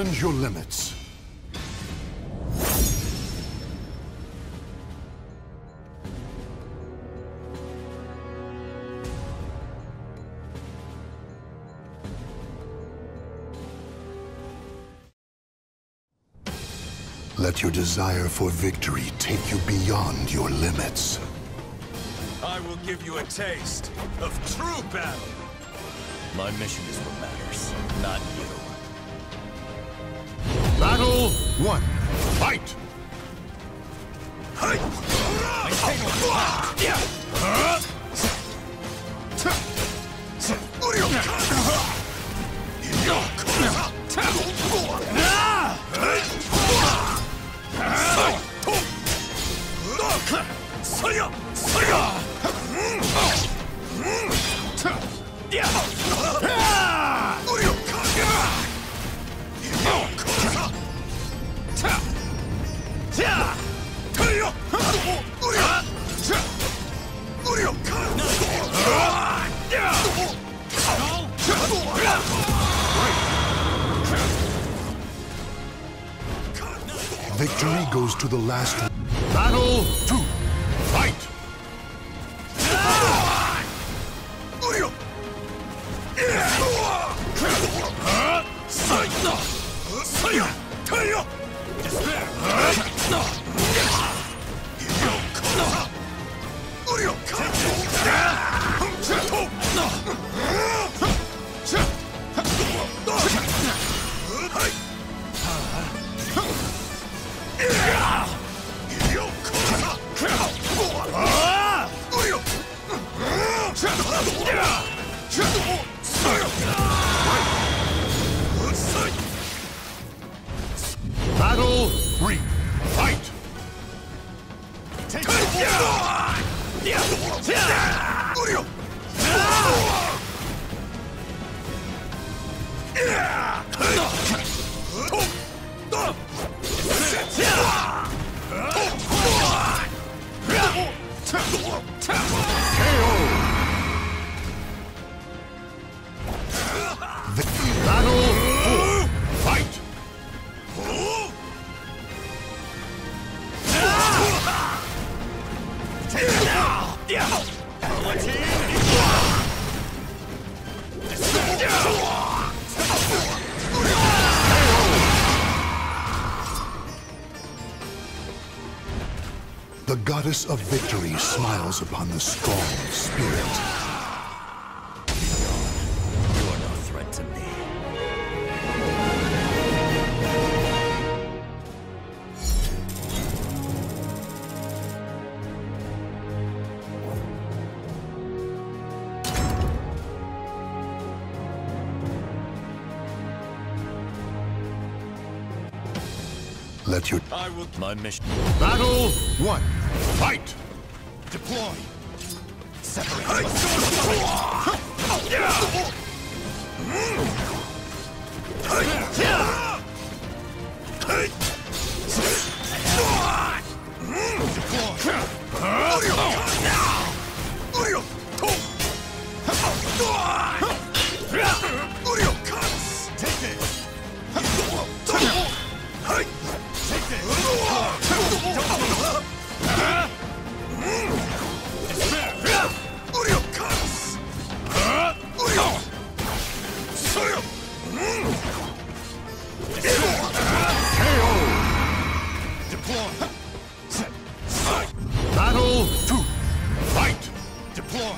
Challenge your limits. Let your desire for victory take you beyond your limits. I will give you a taste of true battle. My mission is what matters, not you. Battle 1. Fight! Victory goes to the last one. Battle 2. Fight! Battle 3. Fight! Battle 4. Fight! The goddess of victory smiles upon the strong spirit. You are no threat to me. Let your... I will... My mission... Battle 1. Fight! Deploy. Separate. Battle 2. Fight! Deploy.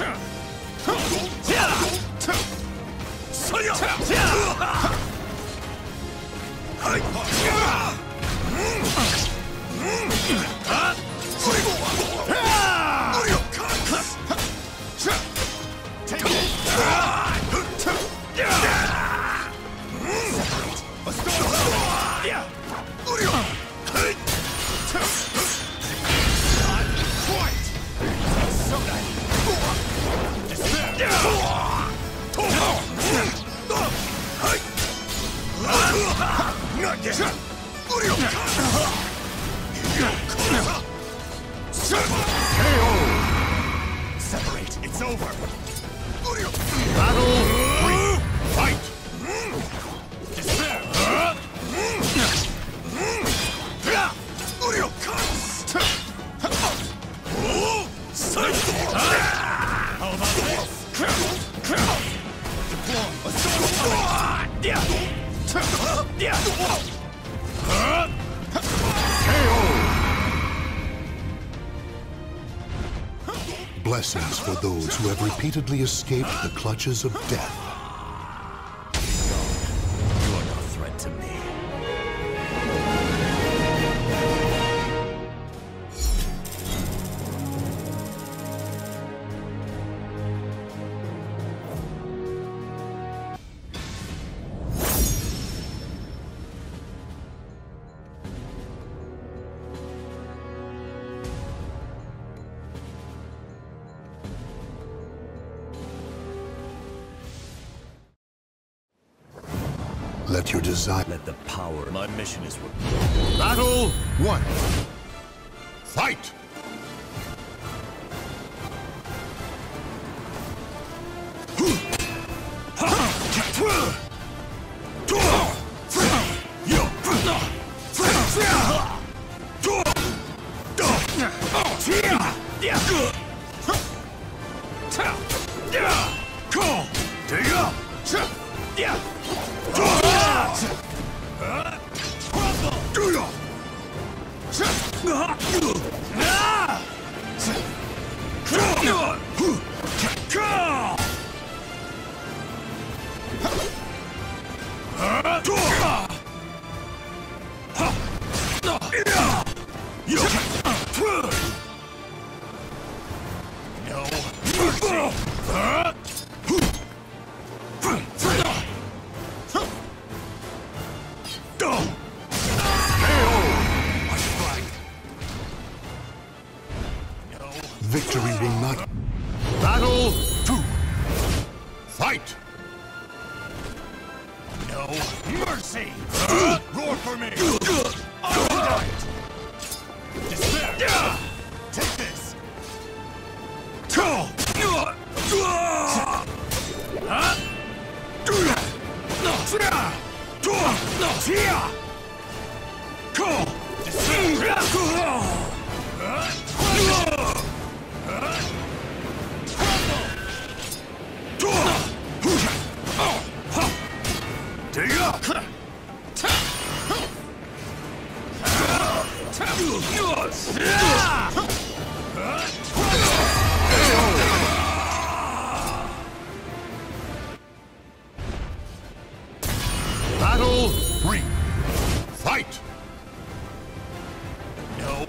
Separate. It's over. Battle 3. Fight! Despair. blessings for those who have repeatedly escaped the clutches of death. You are no threat to me. Let your desire... Let the power... My mission is... Battle 1. Fight! Victory will not... Battle 2. Fight! No mercy! Roar for me! Undyed! Despair! Take this! Battle 3. Fight! No.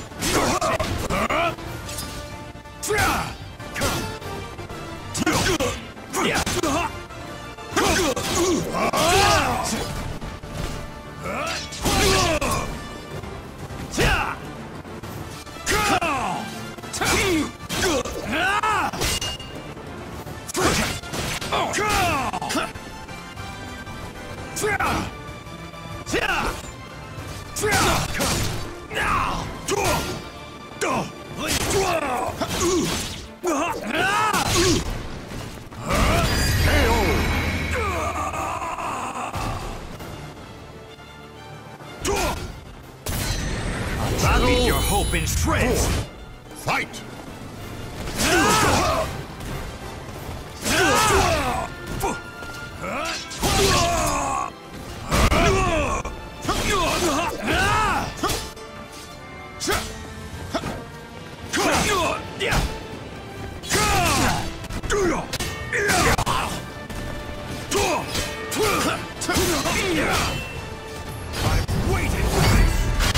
Battle Your hope in shreds! 4. Fight! I'm waiting for this!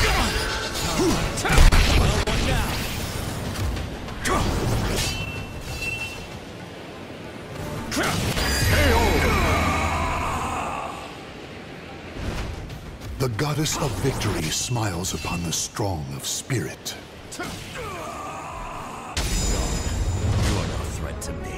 The goddess of victory smiles upon the strong of spirit. You are no threat to me.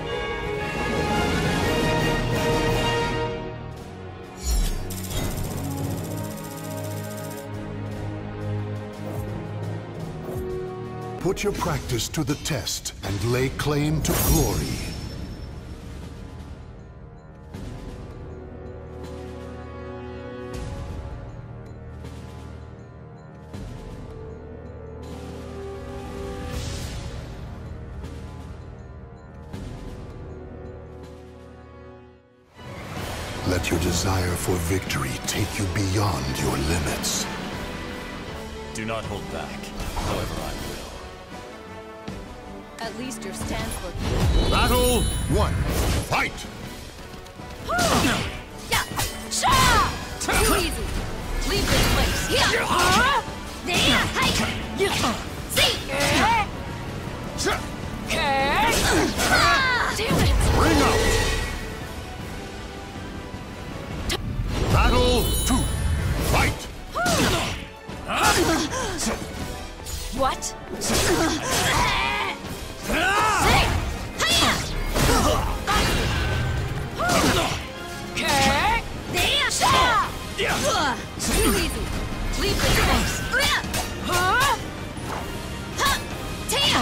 Put your practice to the test and lay claim to glory. Let your desire for victory take you beyond your limits. Do not hold back. However, I will. At At least your stance looked Battle 1. Fight! Yeah! Sha! Too easy! Leave this place! Yeah! There! Hey! See! Okay! Damn it! Ring out! Battle 2. Fight! What? See! Okay! There! Sha! Too easy! Leave this place! Huh? Tam!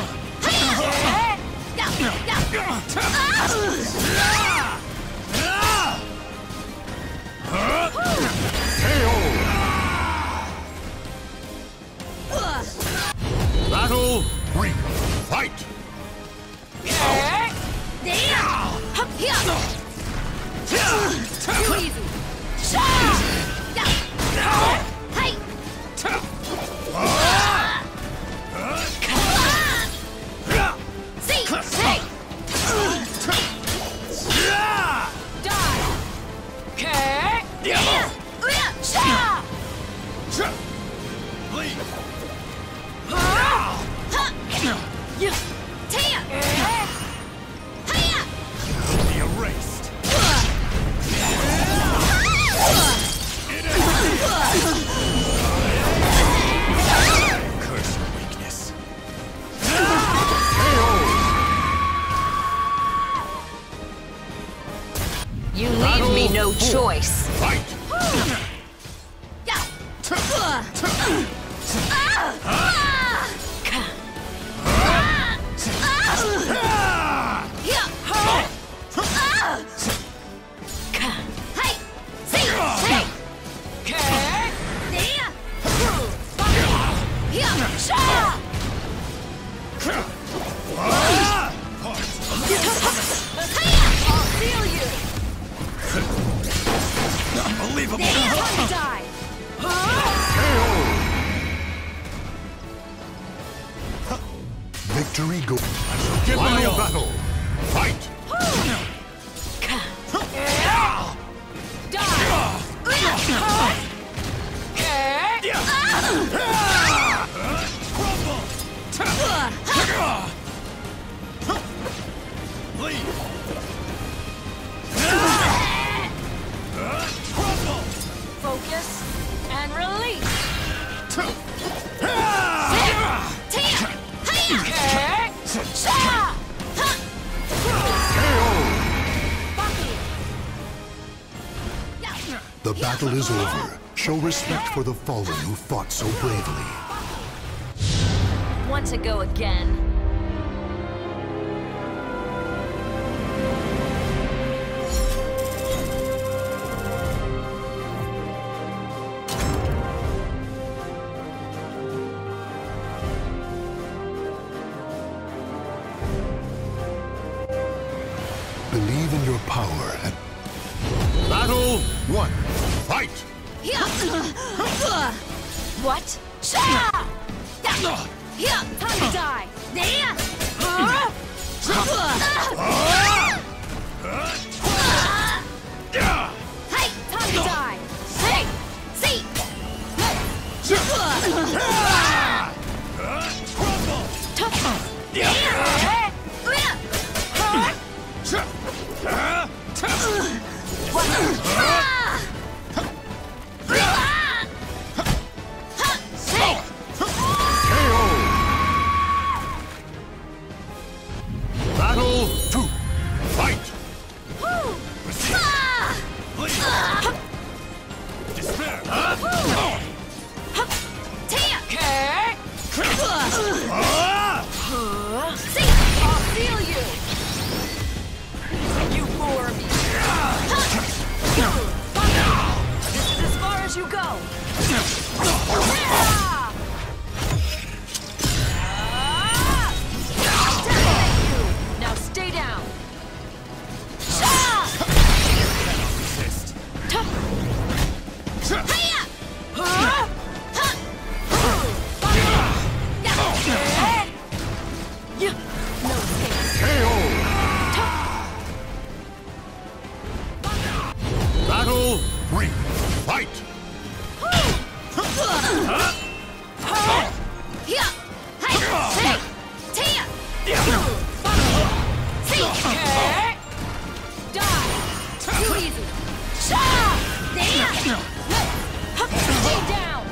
Battle 3. Fight! Too easy! Sha! Hey! See! Hey! Die! Okay! Sha! Tam! Be erased. Curse your weakness. You leave me no choice. Fight! Unbelievable. Die! Victory go. Give my Final all. battle. Fight! Focus and release. The battle is over. Show respect for the fallen who fought so bravely. Want to go again? Believe in your power and... Battle 1. Fight! What? Time to die! Hey! Time to die! Hey! See! Battle 2. Fight! Despair. I'll feel you! You bore me!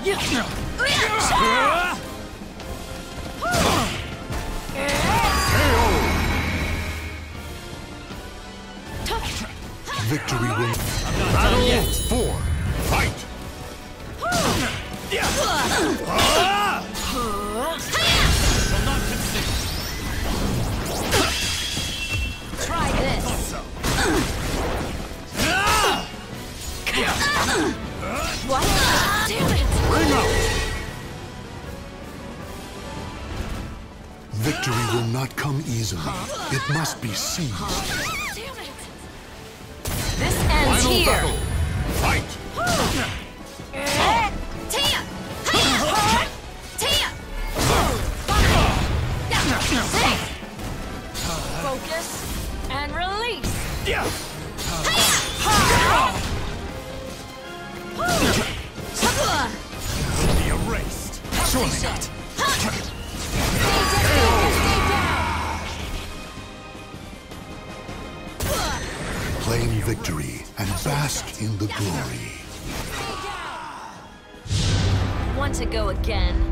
Victory will... Battle yet. 4. Fight! Shall not concede. Try this. What? Damn it! Ring out! Victory will not come easily. It must be seized. Damn it! This ends Final here. battle. Fight! Tia! Tia! Focus and release. Be erased. Surely not. Claim victory and bask in the glory. Want to go again?